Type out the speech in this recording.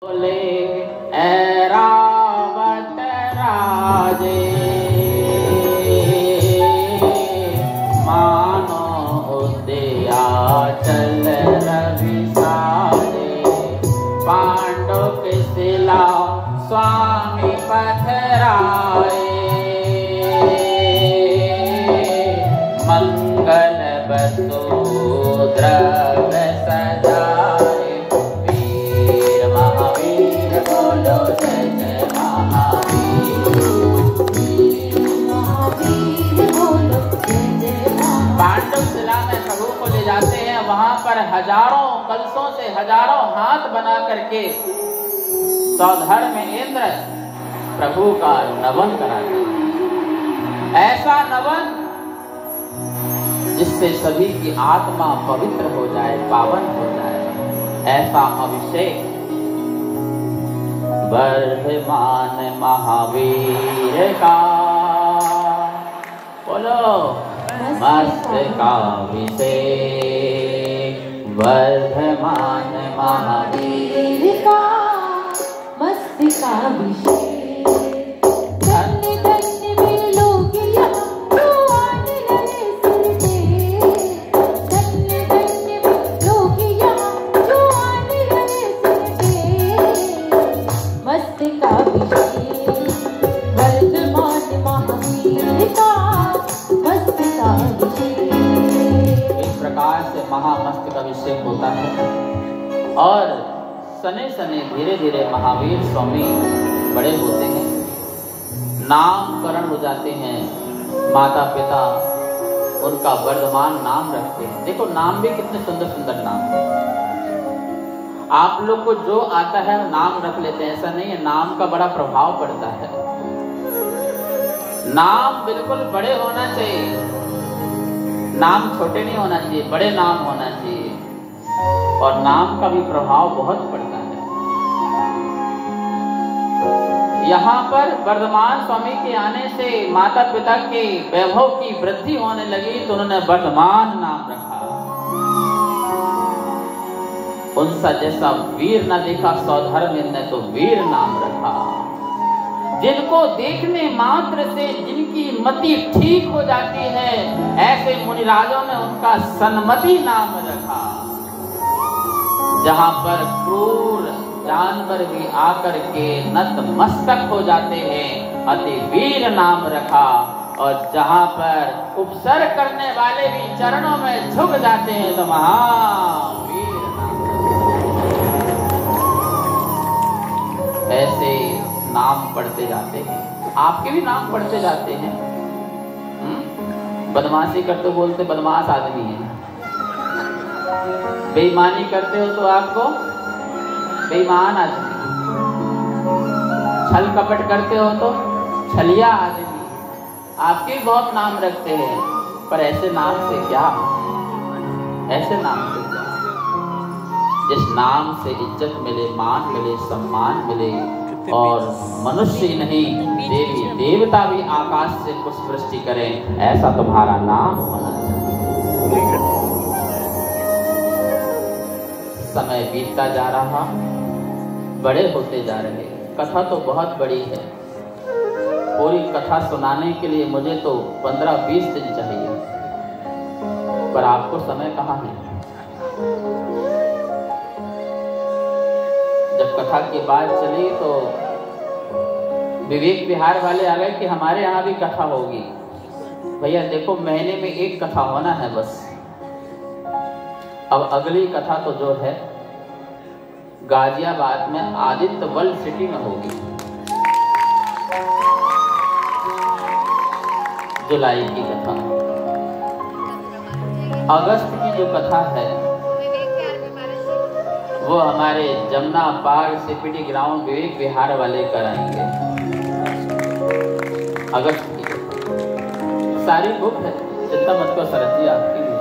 बोले ऐरावत राजे मानो उदयाचल रवि साजे पांडव के शिला स्वामी पथराए मंगल बसु द्रव्य सजाए वीर महावीर बोलो जय जय महावीर बोलो जय जय। पांडव शिला में प्रभु को ले जाते हैं, वहां पर हजारों कलशों से हजारों हाथ बना करके सौधर में इंद्र प्रभु का नवन कराते हैं। ऐसा नवन जिससे सभी की आत्मा पवित्र हो जाए, पावन हो जाए, ऐसा अभिषेक वर्धमान महावीर का बोलो मस्तकाभिषेक वर्धमान महावीर का मस्तकाभिषेक। महामस्तक अभिषेक होता है और सने सने धीरे धीरे महावीर स्वामी बड़े होते हैं, नामकरण हो जाते हैं। माता पिता उनका वर्धमान नाम रखते हैं। देखो नाम भी कितने सुंदर सुंदर नाम है। आप लोग को जो आता है नाम रख लेते हैं, ऐसा नहीं है। नाम का बड़ा प्रभाव पड़ता है। नाम बिल्कुल बड़े होना चाहिए, नाम छोटे नहीं होना चाहिए, बड़े नाम होना चाहिए। और नाम का भी प्रभाव बहुत पड़ता है। यहाँ पर वर्धमान स्वामी के आने से माता पिता के वैभव की वृद्धि होने लगी, तो उन्होंने वर्धमान नाम रखा। उनसा जैसा वीर न देखा सौधर्म ने तो वीर नाम रखा। जिनको देखने मात्र से जिनकी मति ठीक हो जाती है, ऐसे मुनिराजों ने उनका सन्मति नाम रखा। जहां पर क्रूर जानवर भी आकर के नतमस्तक हो जाते हैं, अति वीर नाम रखा। और जहां पर उपसर्ग करने वाले भी चरणों में झुक जाते हैं, तो महावीर नाम रखा। ऐसे नाम पढ़ते जाते हैं। आपके भी नाम पढ़ते जाते हैं। बदमाशी करते बोलते बदमाश आदमी है, बेईमानी करते हो तो आपको बेईमान आदमी, छल कपट करते हो तो छलिया आदमी। आपके भी बहुत नाम रखते हैं, पर ऐसे नाम से क्या, ऐसे नाम से क्या? जिस नाम से इज्जत मिले, मान मिले, सम्मान मिले, और मनुष्य ही नहीं देवी देवता भी आकाश से पुष्प वृष्टि करें, ऐसा तुम्हारा नाम होना चाहिए। समय बीतता जा रहा, बड़े होते जा रहे। कथा तो बहुत बड़ी है, पूरी कथा सुनाने के लिए मुझे तो 15-20 दिन चाहिए, पर आपको समय कहाँ है। जब कथा की बात चली तो विवेक विहार वाले आ गए कि हमारे यहाँ भी कथा होगी। भैया देखो, महीने में एक कथा होना है बस। अब अगली कथा तो जो है गाजियाबाद में आदित्य वर्ल्ड सिटी में होगी, जुलाई की कथा। अगस्त की जो कथा है वो हमारे जमुना पार सीपीटी ग्राउंड विवेक विहार वाले कराएंगे। अगस्त की सारी बुक है, चिंता मत करो, शरद जी आपकी